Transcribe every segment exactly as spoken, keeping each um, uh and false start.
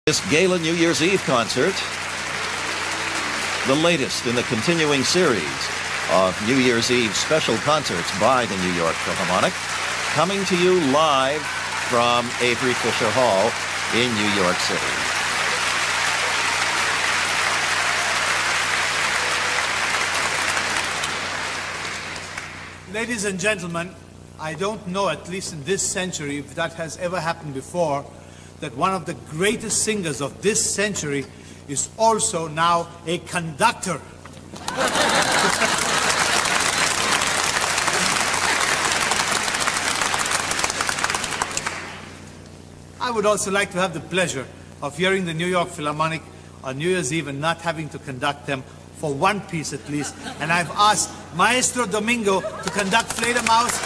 This Gala New Year's Eve concert, the latest in the continuing series of New Year's Eve special concerts by the New York Philharmonic, coming to you live from Avery Fisher Hall in New York City. Ladies and gentlemen, I don't know, at least in this century, if that has ever happened before, that one of the greatest singers of this century is also now a conductor. I would also like to have the pleasure of hearing the New York Philharmonic on New Year's Eve and not having to conduct them for one piece at least. And I've asked Maestro Domingo to conduct Fledermaus.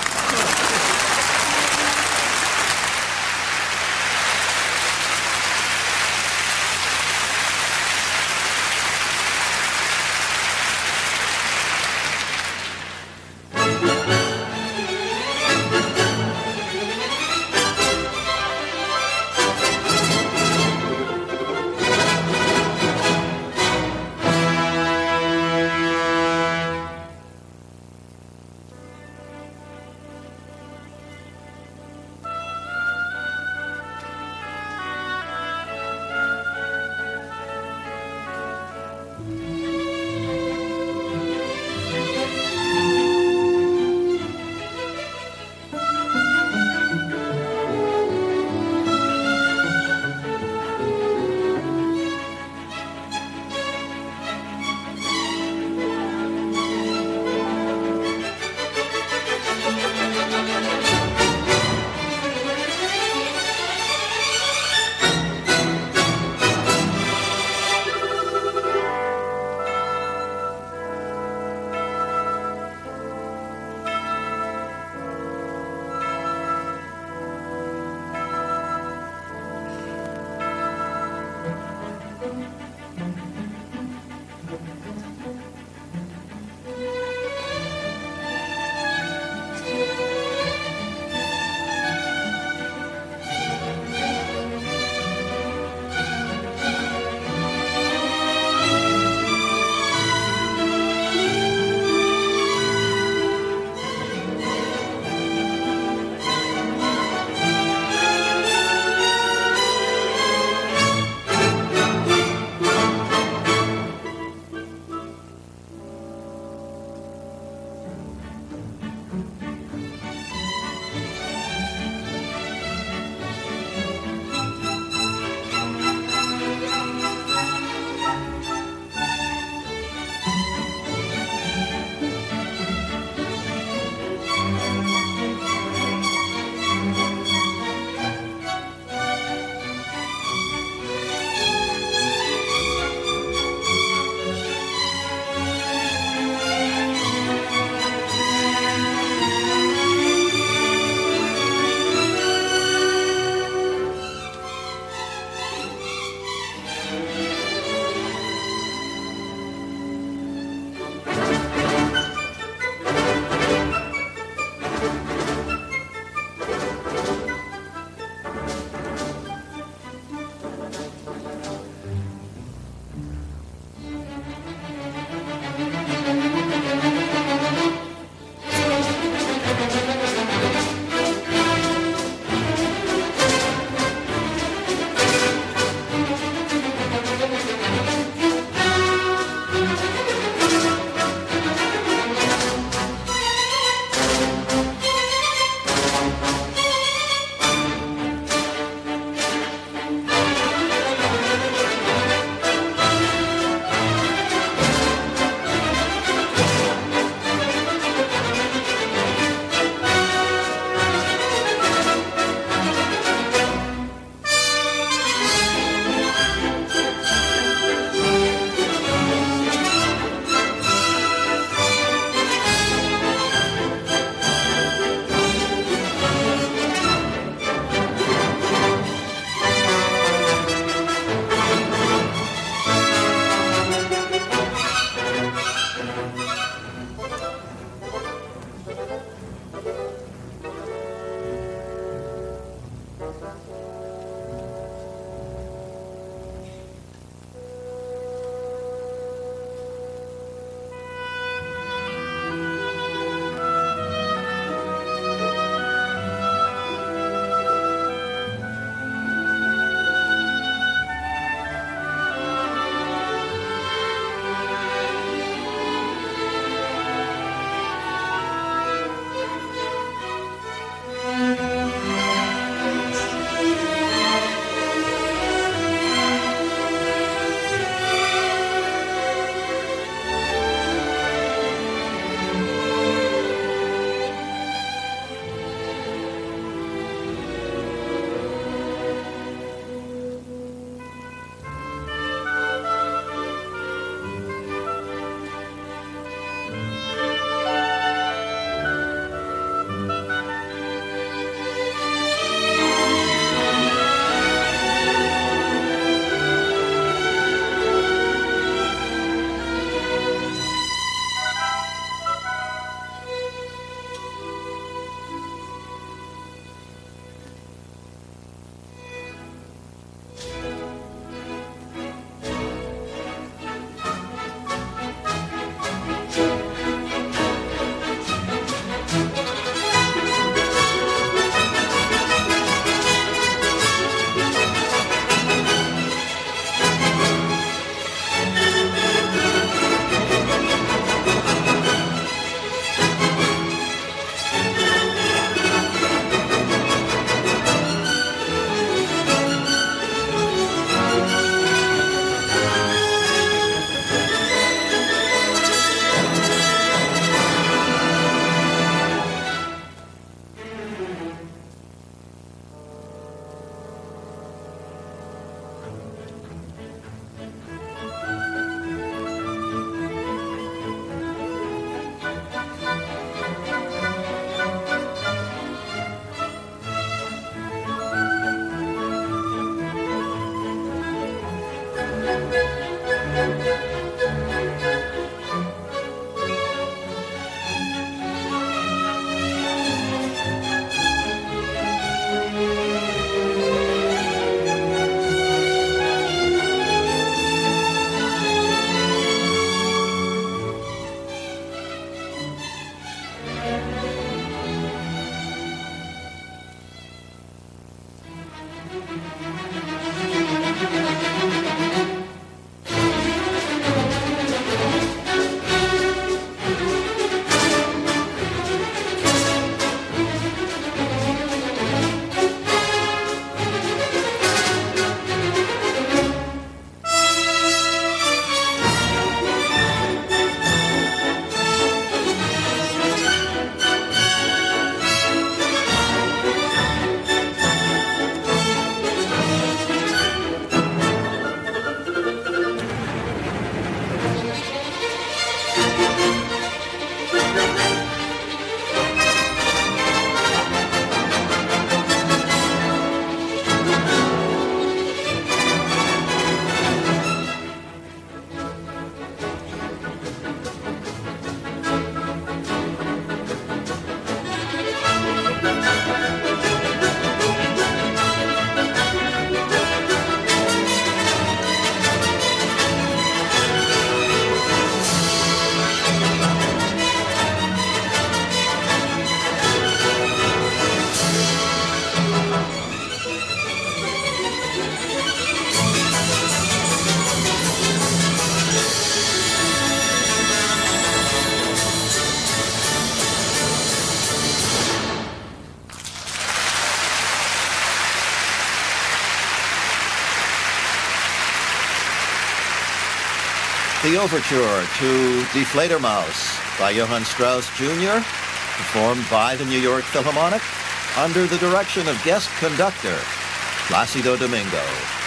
the overture to Die Fledermaus by Johann Strauss Junior, performed by the New York Philharmonic under the direction of guest conductor Placido Domingo.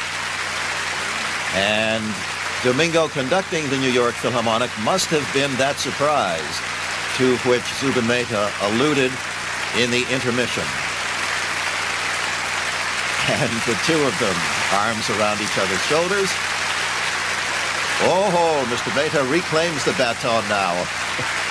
And Domingo conducting the New York Philharmonic must have been that surprise to which Zubin Mehta alluded in the intermission. And the two of them, arms around each other's shoulders. Oh, Mister Mehta reclaims the baton now.